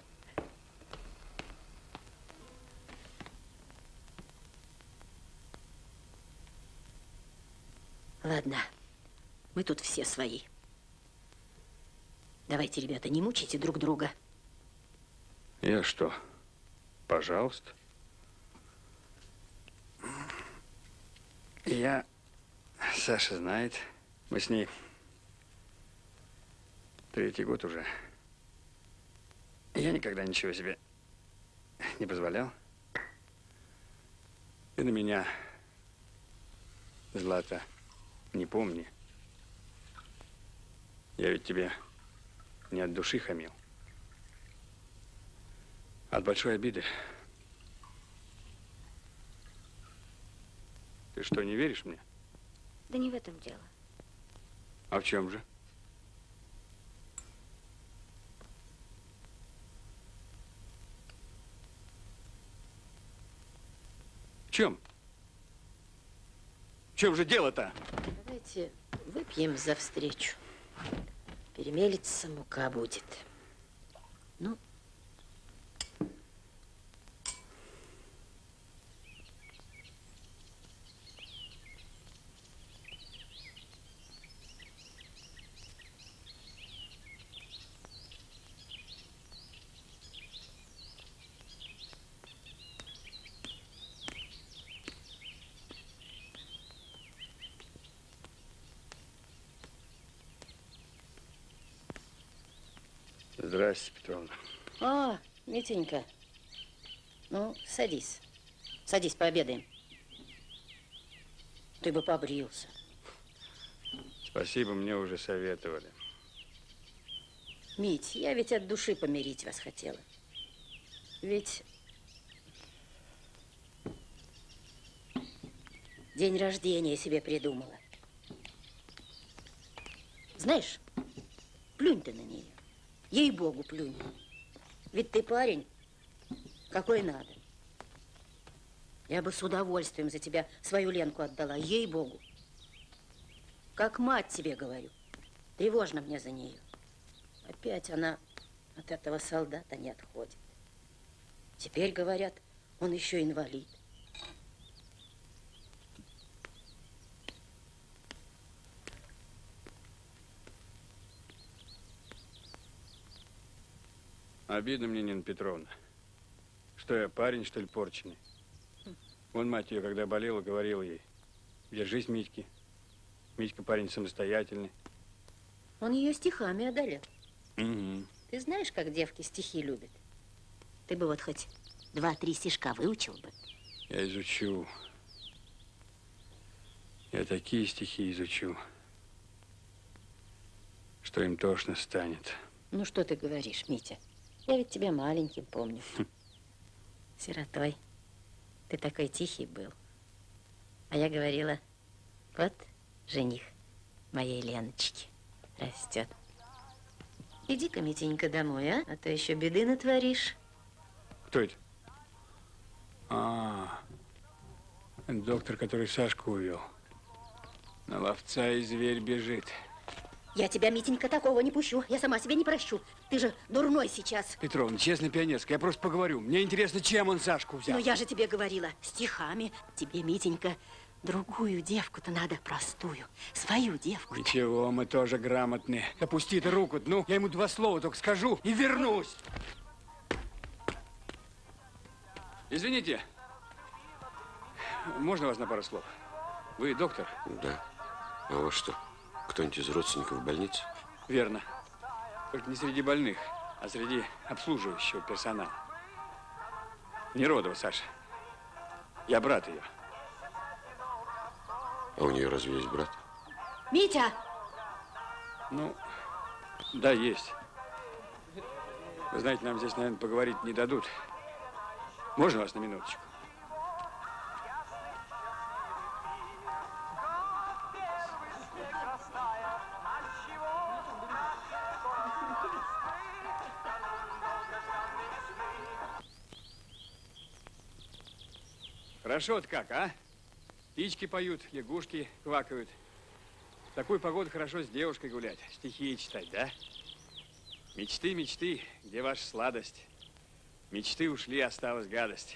Ладно, мы тут все свои. Давайте, ребята, не мучайте друг друга. Я что? Пожалуйста. Саша знает, мы с ней 3-й год уже. Я никогда ничего себе не позволял. Ты на меня, Злата, не помни. Я ведь тебе не от души хамил. От большой обиды. Ты что, не веришь мне? Да не в этом дело. А в чем же? В чем? В чем же дело-то? Давайте выпьем за встречу. Перемелится мука будет. Ну. Здрасте, Петровна. О, Митенька. Ну, садись. Садись, пообедаем. Ты бы побрился. Спасибо, мне уже советовали. Мить, я ведь от души помирить вас хотела. Ведь день рождения себе придумала. Знаешь, плюнь ты на нее. Ей-богу, плюнь. Ведь ты парень, какой надо. Я бы с удовольствием за тебя свою Ленку отдала, ей-богу. Как мать тебе говорю. Тревожно мне за нее. Опять она от этого солдата не отходит. Теперь, говорят, он еще инвалид. Обидно мне, Нина Петровна. Что я, парень, что ли, порченый? Вон мать ее, когда болела, говорила ей: держись, Митьки. Митька парень самостоятельный. Он ее стихами одолел. Угу. Ты знаешь, как девки стихи любят? Ты бы вот хоть 2-3 стишка выучил бы. Я изучу. Я такие стихи изучу, что им тошно станет. Ну, что ты говоришь, Митя? Я ведь тебя маленьким помню. Сиротой. Ты такой тихий был. А я говорила, вот жених моей Леночки растет. Иди-ка, Митенька, домой, а? А то еще беды натворишь. Кто это? Доктор, который Сашку увел. На ловца и зверь бежит. Я тебя, Митенька, такого не пущу. Я сама себе не прощу. Ты же дурной сейчас. Петровна, честно, пионерская, я просто поговорю. Мне интересно, чем он Сашку взял. Но я же тебе говорила, стихами. Тебе, Митенька, другую девку-то надо, простую. Свою девку. Ничего, мы тоже грамотные. Опусти ты руку. Ну, я ему 2 слова только скажу и вернусь. Извините, можно вас на пару слов? Вы доктор? Да. А у вас что, кто-нибудь из родственников в больнице? Верно. Только не среди больных, а среди обслуживающего персонала. Неродова, Саша. Я брат ее. А у нее разве есть брат? Митя! Ну, да, есть. Вы знаете, нам здесь, наверное, поговорить не дадут. Можно вас на минуточку? Хорошо-то как, а? Птички поют, лягушки квакают. В такую погоду хорошо с девушкой гулять, стихи читать, да? Мечты, мечты, где ваша сладость? Мечты ушли, осталась гадость.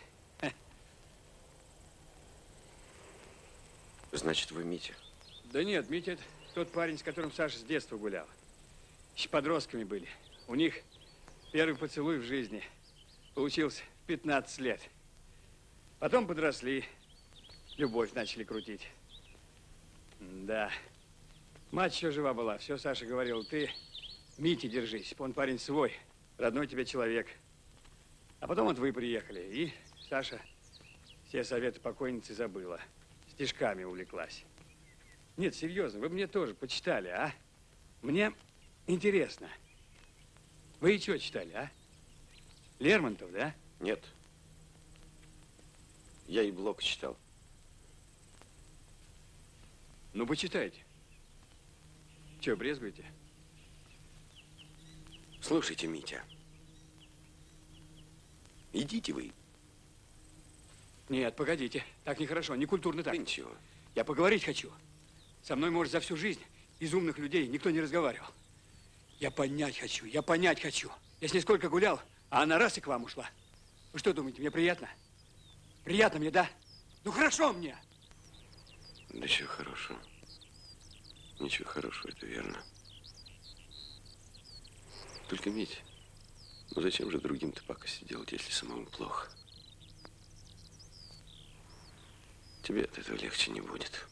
Значит, вы Митя? Да нет, Митя это тот парень, с которым Саша с детства гулял. Еще подростками были. У них первый поцелуй в жизни получился в 15 лет. Потом подросли, любовь начали крутить. Да. Мать еще жива была, все Саша говорил, ты, Митя, держись, он парень свой, родной тебе человек. А потом вот вы приехали, и Саша все советы покойницы забыла, стишками увлеклась. Нет, серьезно, вы мне тоже почитали, а? Мне интересно. Вы и что читали, а? Лермонтов, да? Нет. Я и Блока читал. Ну, почитайте. Че, брезгуете? Слушайте, Митя. Идите вы. Нет, погодите. Так нехорошо, не культурно так. Да ничего. Я поговорить хочу. Со мной, может, за всю жизнь из умных людей никто не разговаривал. Я понять хочу, я понять хочу. Я с ней сколько гулял, а она раз и к вам ушла. Вы что думаете, мне приятно? Приятно мне, да? Ну, хорошо мне. Да чего хорошего. Ничего хорошего, это верно. Только, Митя, ну зачем же другим-то пакости делать, если самому плохо? Тебе от этого легче не будет.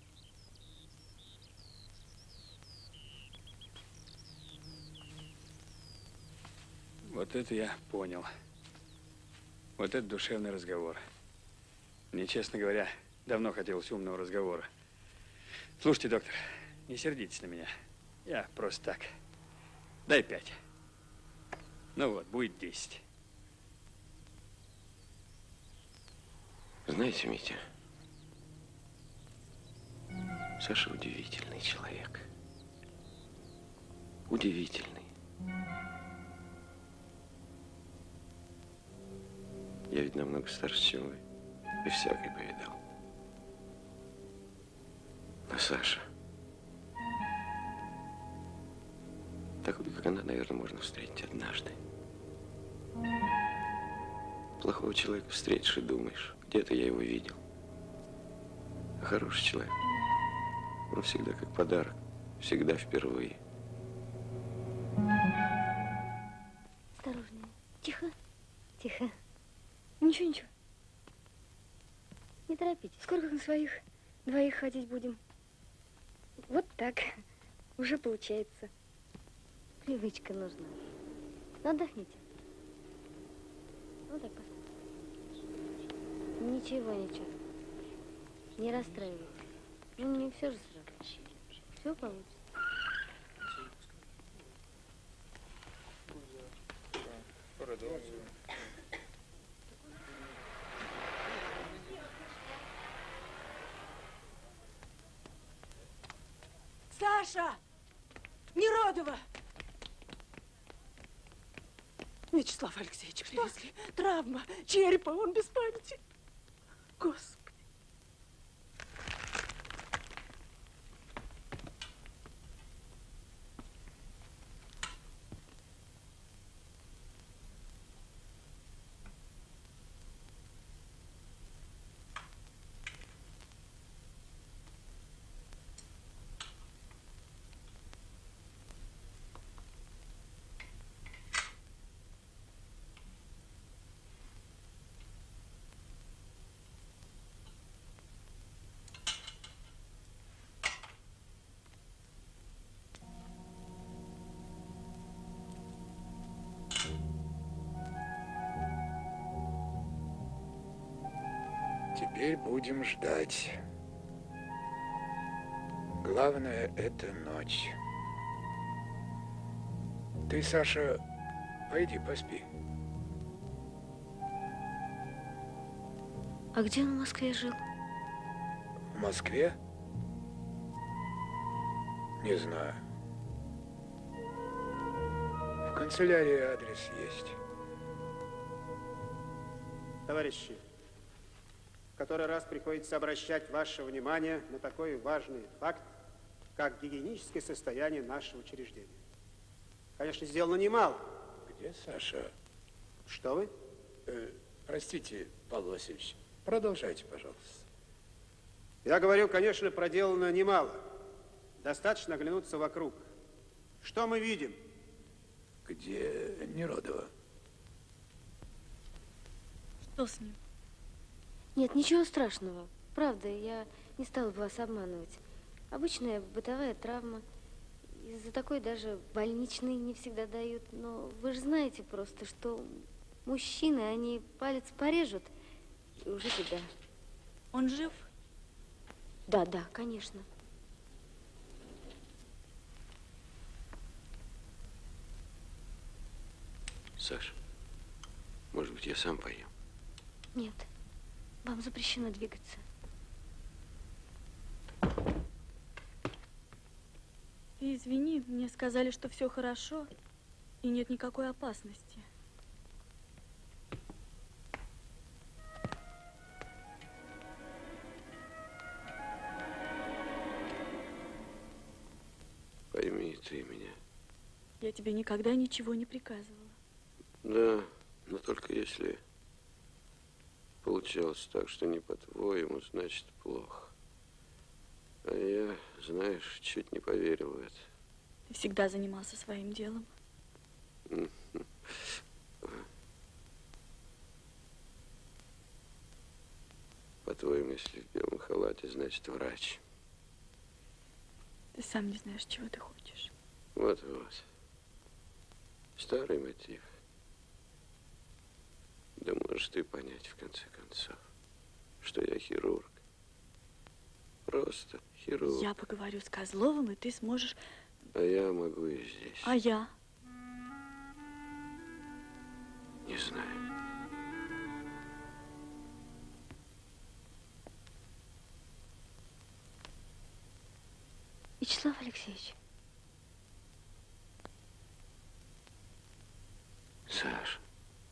Вот это я понял. Вот это душевный разговор. Мне, честно говоря, давно хотелось умного разговора. Слушайте, доктор, не сердитесь на меня. Я просто так. Дай 5. Ну вот, будет 10. Знаете, Митя, Саша удивительный человек. Удивительный. Я ведь намного старше, чем вы. И всякое повидал. Но Саша... Такую, как она, наверное, можно встретить однажды. Плохого человека встретишь и думаешь, где-то я его видел. А хороший человек, он всегда как подарок, всегда впервые. Осторожнее. Тихо. Тихо. Ничего, ничего. Не торопитесь. Сколько на своих двоих ходить будем? Вот так. Уже получается. Привычка нужна. Ну, отдохните. Вот так поставь. Ничего, ничего. Не расстраивайтесь. Ну, не все же сразу. Все получится. Саша! Неродова! Вячеслав Алексеевич, привезли. Травма черепа, он без памяти. Господи. Теперь будем ждать. Главное, это ночь. Ты, Саша, пойди поспи. А где он в Москве жил? В Москве? Не знаю. В канцелярии адрес есть. Товарищи, в который раз приходится обращать ваше внимание на такой важный факт, как гигиеническое состояние нашего учреждения. Конечно, сделано немало. Где Саша? Что вы? Простите, Павел Васильевич, продолжайте, пожалуйста. Я говорю, конечно, проделано немало. Достаточно оглянуться вокруг. Что мы видим? Где Неродова? Что с ним? Нет, ничего страшного. Правда, я не стала бы вас обманывать. Обычная бытовая травма. Из-за такой даже больничные не всегда дают. Но вы же знаете просто, что мужчины, они палец порежут, и уже беда. Он жив? Да, да, конечно. Саша, может быть, я сам поем? Нет, вам запрещено двигаться. Ты извини, мне сказали, что все хорошо и нет никакой опасности. Пойми ты меня. Я тебе никогда ничего не приказывала. Да, но только если получалось так, что не по-твоему, значит плохо. А я, знаешь, чуть не поверил в это. Ты всегда занимался своим делом. По-твоему, если в белом халате, значит врач. Ты сам не знаешь, чего ты хочешь. Вот-вот. Старый мотив. Да можешь ты понять, в конце концов, что я хирург. Просто хирург. Я поговорю с Козловым, и ты сможешь... А я могу и здесь. А я? Не знаю. Вячеслав Алексеевич. Саша.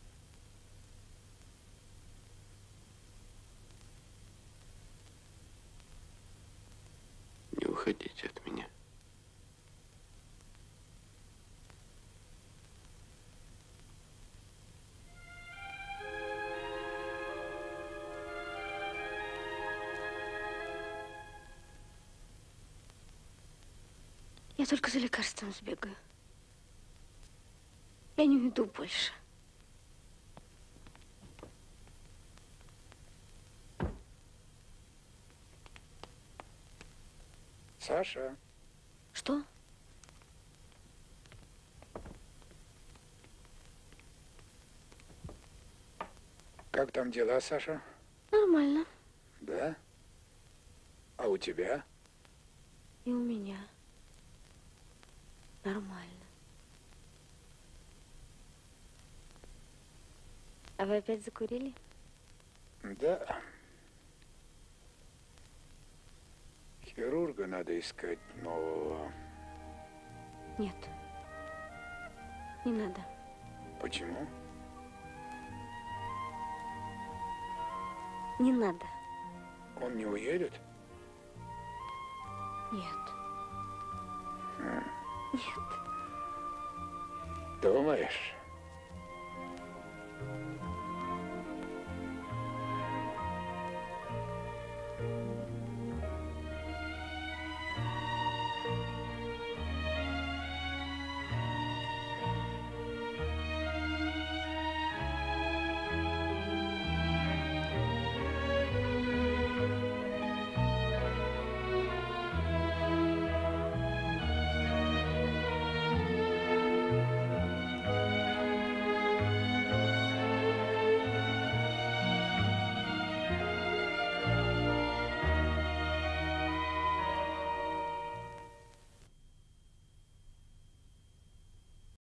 Не уходите от меня. Я только за лекарством сбегаю. Я не уйду больше. Саша. Что? Как там дела, Саша? Нормально. Да? А у тебя? И у меня. Нормально. А вы опять закурили? Да. Хирурга надо искать нового. Нет. Не надо. Почему? Не надо. Он не уедет? Нет. М, Нет. Думаешь?